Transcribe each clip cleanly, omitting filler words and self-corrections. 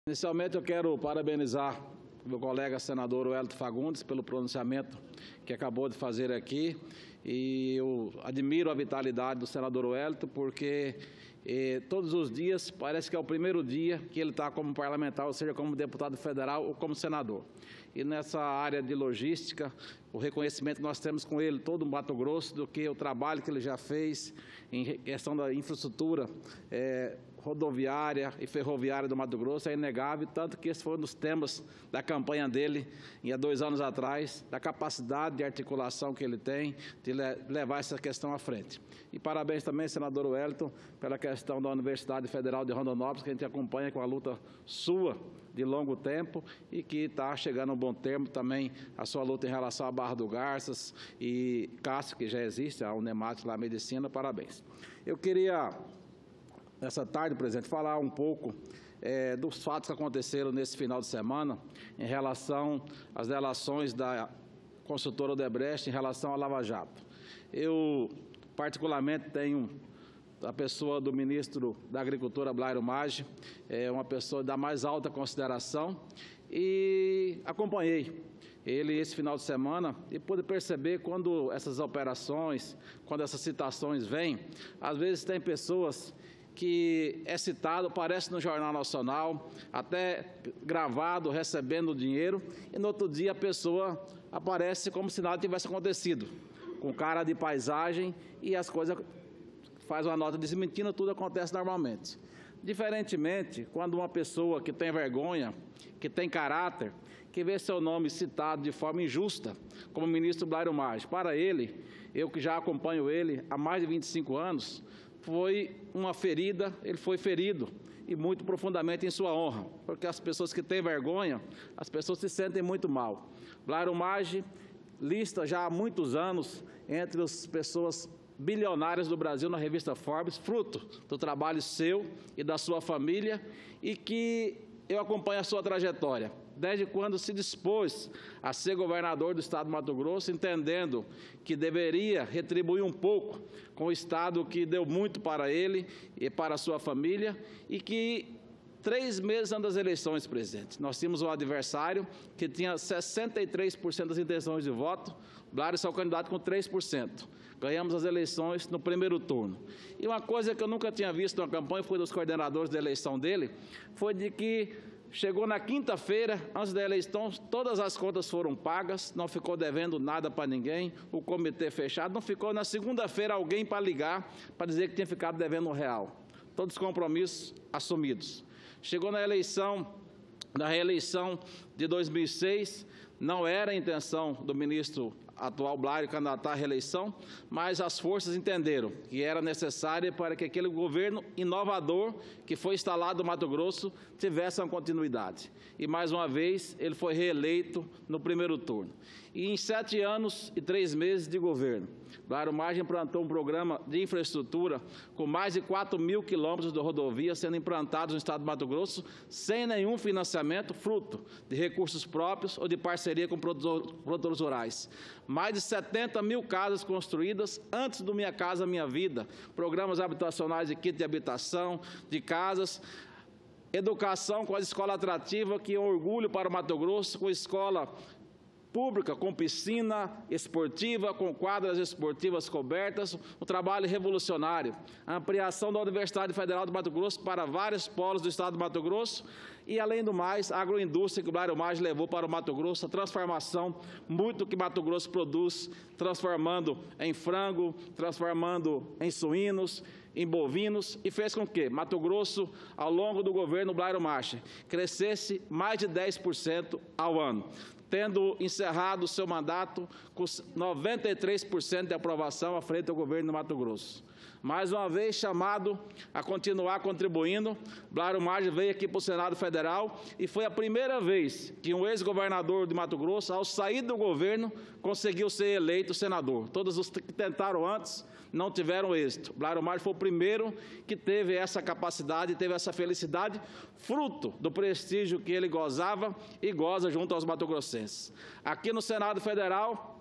Inicialmente eu quero parabenizar o meu colega senador Wellington Fagundes pelo pronunciamento que acabou de fazer aqui, e eu admiro a vitalidade do senador Wellington porque todos os dias parece que é o primeiro dia que ele está como parlamentar, ou seja, como deputado federal ou como senador. E nessa área de logística, o reconhecimento que nós temos com ele, todo o Mato Grosso, do que o trabalho que ele já fez em questão da infraestrutura rodoviária e ferroviária do Mato Grosso é inegável, tanto que esse foi um dos temas da campanha dele há 2 anos atrás, da capacidade de articulação que ele tem de levar essa questão à frente. E parabéns também, senador Wellington, pela questão da Universidade Federal de Rondonópolis, que a gente acompanha com a luta sua de longo tempo e que está chegando a um bom termo também a sua luta em relação à Barra do Garças e Cássio, que já existe, a Unemat lá, Medicina, parabéns. Eu queria, nessa tarde, presidente, falar um pouco dos fatos que aconteceram nesse final de semana em relação às delações da consultora Odebrecht em relação à Lava Jato. Eu, particularmente, tenho a pessoa do ministro da Agricultura, Blairo Maggi, uma pessoa da mais alta consideração, e acompanhei ele esse final de semana e pude perceber quando essas operações, quando essas citações vêm, às vezes tem pessoas que é citado, aparece no Jornal Nacional, até gravado, recebendo dinheiro, e no outro dia a pessoa aparece como se nada tivesse acontecido, com cara de paisagem, e as coisas faz uma nota desmentindo, tudo acontece normalmente. Diferentemente, quando uma pessoa que tem vergonha, que tem caráter, que vê seu nome citado de forma injusta, como o ministro Blairo Maggi, para ele, eu que já acompanho ele há mais de 25 anos, foi uma ferida, ele foi ferido, e muito profundamente em sua honra, porque as pessoas que têm vergonha, as pessoas se sentem muito mal. Blairo Maggi lista já há muitos anos entre as pessoas bilionárias do Brasil na revista Forbes, fruto do trabalho seu e da sua família, e que eu acompanho a sua trajetória, desde quando se dispôs a ser governador do estado do Mato Grosso, entendendo que deveria retribuir um pouco com o estado que deu muito para ele e para a sua família, e que 3 meses antes das eleições, presidente, nós tínhamos um adversário que tinha 63% das intenções de voto, Blairo só candidato com 3%. Ganhamos as eleições no primeiro turno. E uma coisa que eu nunca tinha visto na campanha, foi dos coordenadores da eleição dele, foi de que chegou na quinta-feira, antes da eleição, todas as contas foram pagas, não ficou devendo nada para ninguém, o comitê fechado, não ficou na segunda-feira alguém para ligar, para dizer que tinha ficado devendo R$1. Todos os compromissos assumidos. Chegou na reeleição de 2006, não era a intenção do ministro atual Blairo candidatar à reeleição, mas as forças entenderam que era necessário para que aquele governo inovador que foi instalado no Mato Grosso tivesse uma continuidade. E, mais uma vez, ele foi reeleito no primeiro turno. E em 7 anos e 3 meses de governo, Blairo Maggi implantou um programa de infraestrutura com mais de 4.000 quilômetros de rodovia sendo implantados no estado do Mato Grosso, sem nenhum financiamento, fruto de recursos próprios ou de parceria com produtores rurais. Mais de 70.000 casas construídas antes do Minha Casa Minha Vida, programas habitacionais de kit de habitação, de casas, educação com a escola atrativa, que é um orgulho para o Mato Grosso, com escola pública, com piscina esportiva, com quadras esportivas cobertas, um trabalho revolucionário, a ampliação da Universidade Federal do Mato Grosso para vários polos do estado do Mato Grosso e, além do mais, a agroindústria que o Blairo Maggi levou para o Mato Grosso, a transformação, muito que Mato Grosso produz, transformando em frango, transformando em suínos, em bovinos, e fez com que Mato Grosso, ao longo do governo Blairo Maggi, crescesse mais de 10% ao ano, tendo encerrado o seu mandato com 93% de aprovação à frente do governo do Mato Grosso. Mais uma vez chamado a continuar contribuindo, Blairo Maggi veio aqui para o Senado Federal e foi a primeira vez que um ex-governador de Mato Grosso, ao sair do governo, conseguiu ser eleito senador. Todos os que tentaram antes não tiveram êxito. Blairo Maggi foi o primeiro que teve essa capacidade, teve essa felicidade, fruto do prestígio que ele gozava e goza junto aos matogrossenses. Aqui no Senado Federal,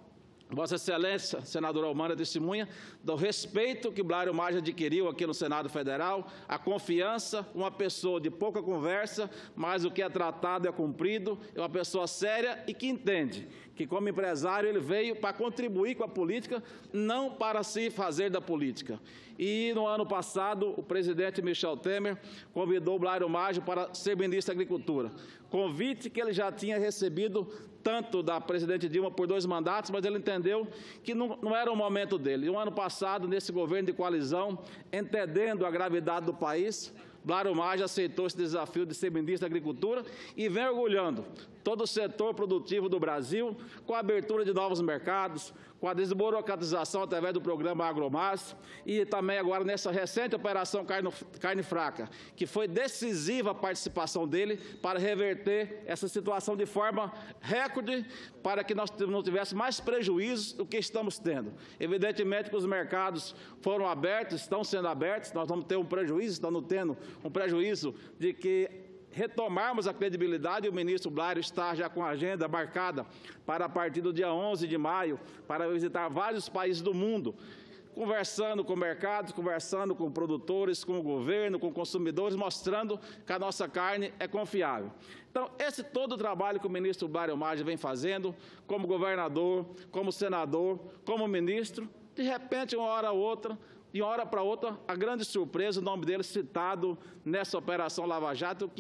Vossa Excelência, senadora Almana, testemunha do respeito que Blário Maggi adquiriu aqui no Senado Federal, a confiança, uma pessoa de pouca conversa, mas o que é tratado é cumprido, é uma pessoa séria e que entende que, como empresário, ele veio para contribuir com a política, não para se fazer da política. E, no ano passado, o presidente Michel Temer convidou Blário Maggi para ser ministro da Agricultura. Convite que ele já tinha recebido tanto da presidente Dilma por 2 mandatos, mas ele entendeu que não era o momento dele. E, no ano passado, nesse governo de coalizão, entendendo a gravidade do país, Blário Maggi aceitou esse desafio de ser ministro da Agricultura e vem orgulhando todo o setor produtivo do Brasil com a abertura de novos mercados, com a desburocratização através do programa AgroMás e também agora nessa recente operação Carne Fraca, que foi decisiva a participação dele para reverter essa situação de forma recorde para que nós não tivéssemos mais prejuízos do que estamos tendo. Evidentemente que os mercados foram abertos, estão sendo abertos, nós vamos ter um prejuízo, estamos tendo um prejuízo de que retomarmos a credibilidade, e o ministro Blário está já com a agenda marcada para a partir do dia 11 de maio, para visitar vários países do mundo, conversando com mercados, conversando com produtores, com o governo, com consumidores, mostrando que a nossa carne é confiável. Então, esse todo o trabalho que o ministro Blário Maggi vem fazendo, como governador, como senador, como ministro, de repente, uma hora ou outra, de uma hora para outra, a grande surpresa, o nome dele citado nessa Operação Lava Jato,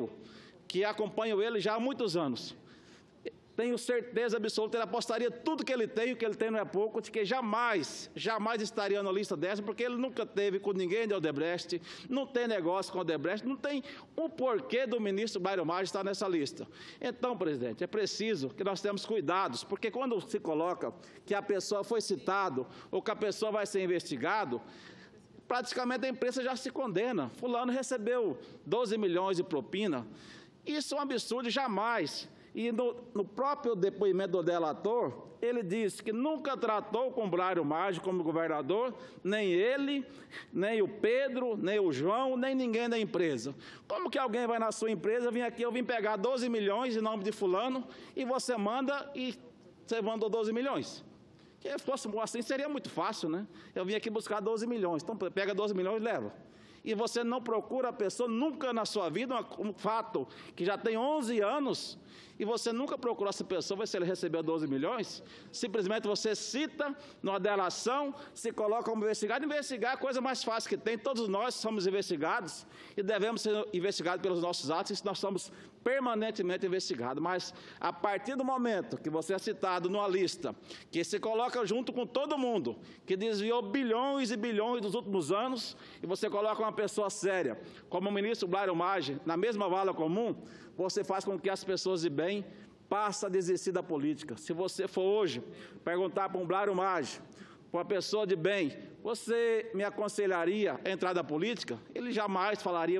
que acompanho ele já há muitos anos. Tenho certeza absoluta, ele apostaria tudo que ele tem, o que ele tem não é pouco, de que jamais estaria na lista dessa, porque ele nunca teve com ninguém de Odebrecht, não tem negócio com Odebrecht, não tem um porquê do ministro Blário Maggi estar nessa lista. Então, presidente, é preciso que nós tenhamos cuidados, porque quando se coloca que a pessoa foi citado ou que a pessoa vai ser investigado, praticamente a imprensa já se condena. Fulano recebeu 12 milhões de propina. Isso é um absurdo, jamais. E no próprio depoimento do delator, ele disse que nunca tratou com Blário Maggi como governador, nem ele, nem o Pedro, nem o João, nem ninguém da empresa. Como que alguém vai na sua empresa, eu vim pegar 12 milhões em nome de fulano, e você manda e você mandou 12 milhões? Se fosse assim, seria muito fácil, né? Eu vim aqui buscar 12 milhões, então pega 12 milhões e leva. E você não procura a pessoa nunca na sua vida, um fato que já tem 11 anos, e você nunca procurou essa pessoa, ver se ele recebeu 12 milhões, simplesmente você cita numa delação, se coloca como investigado. Investigar é a coisa mais fácil que tem, todos nós somos investigados e devemos ser investigados pelos nossos atos, e nós somos permanentemente investigados. Mas a partir do momento que você é citado numa lista, que se coloca junto com todo mundo, que desviou bilhões e bilhões dos últimos anos, e você coloca uma pessoa séria, como o ministro Blário Maggi, na mesma vala comum, você faz com que as pessoas de bem passem a desistir da política. Se você for hoje perguntar para um Blário Maggi, para uma pessoa de bem, você me aconselharia a entrar na política? Ele jamais falaria,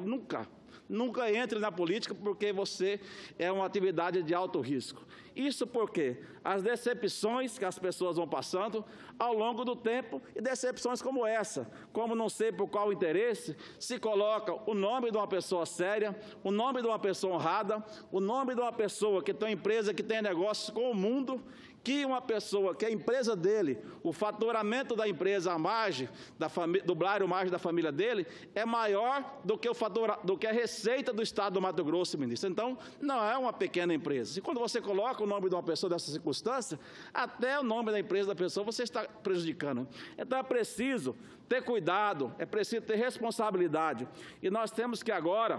nunca entre na política, porque você é uma atividade de alto risco. Isso porque as decepções que as pessoas vão passando ao longo do tempo, e decepções como essa, como não sei por qual interesse, se coloca o nome de uma pessoa séria, o nome de uma pessoa honrada, o nome de uma pessoa que tem uma empresa que tem negócios com o mundo, que uma pessoa, que a empresa dele, o faturamento da empresa, a Maggi, do Blário Maggi, da família dele, é maior do que a receita do Estado do Mato Grosso, ministro. Então, não é uma pequena empresa. E quando você coloca o nome de uma pessoa dessa circunstância, até o nome da empresa da pessoa você está prejudicando. Então, é preciso ter cuidado, é preciso ter responsabilidade. E nós temos que agora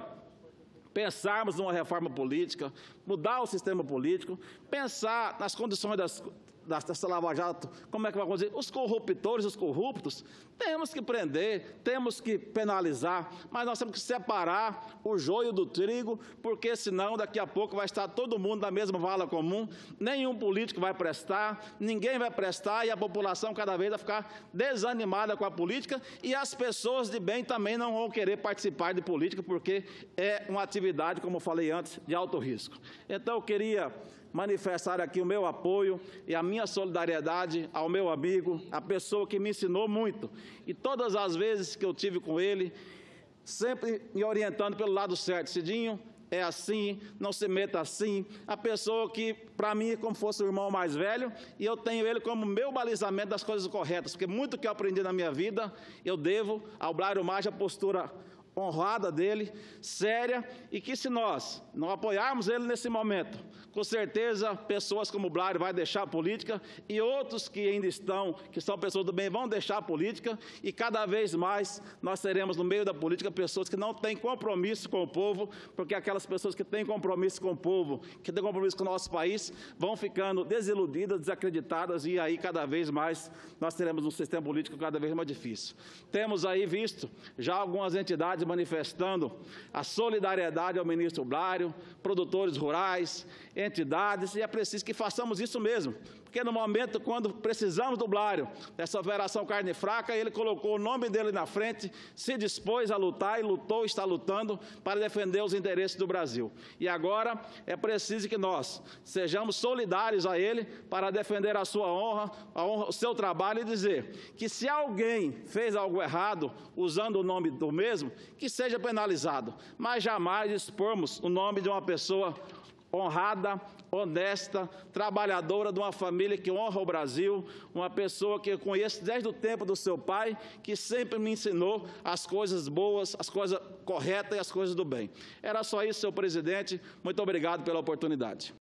pensarmos numa reforma política, mudar o sistema político, pensar nas condições dessa Lava Jato, como é que vai acontecer? Os corruptores, os corruptos, temos que prender, temos que penalizar, mas nós temos que separar o joio do trigo, porque senão daqui a pouco vai estar todo mundo na mesma vala comum, nenhum político vai prestar, ninguém vai prestar, e a população cada vez vai ficar desanimada com a política, e as pessoas de bem também não vão querer participar de política, porque é uma atividade, como eu falei antes, de alto risco. Então, eu queria manifestar aqui o meu apoio e a minha solidariedade ao meu amigo, a pessoa que me ensinou muito. E todas as vezes que eu tive com ele, sempre me orientando pelo lado certo. Cidinho, é assim, não se meta assim. A pessoa que, para mim, é como fosse o irmão mais velho, e eu tenho ele como meu balizamento das coisas corretas, porque muito que eu aprendi na minha vida, eu devo ao Blário Maggi a postura honrada dele, séria, e que se nós não apoiarmos ele nesse momento, com certeza pessoas como o Blário vai deixar a política e outros que ainda estão, que são pessoas do bem, vão deixar a política, e cada vez mais nós teremos no meio da política pessoas que não têm compromisso com o povo, porque aquelas pessoas que têm compromisso com o povo, que têm compromisso com o nosso país, vão ficando desiludidas, desacreditadas, e aí cada vez mais nós teremos um sistema político cada vez mais difícil. Temos aí visto já algumas entidades manifestando a solidariedade ao ministro Blário, produtores rurais, entidades, e é preciso que façamos isso mesmo, porque no momento quando precisamos do Blário, dessa operação carne fraca, ele colocou o nome dele na frente, se dispôs a lutar e lutou, está lutando para defender os interesses do Brasil. E agora é preciso que nós sejamos solidários a ele para defender a sua honra, o seu trabalho, e dizer que se alguém fez algo errado usando o nome do mesmo, que seja penalizado, mas jamais expormos o nome de uma pessoa honrada, honesta, trabalhadora, de uma família que honra o Brasil, uma pessoa que eu conheço desde o tempo do seu pai, que sempre me ensinou as coisas boas, as coisas corretas e as coisas do bem. Era só isso, senhor presidente. Muito obrigado pela oportunidade.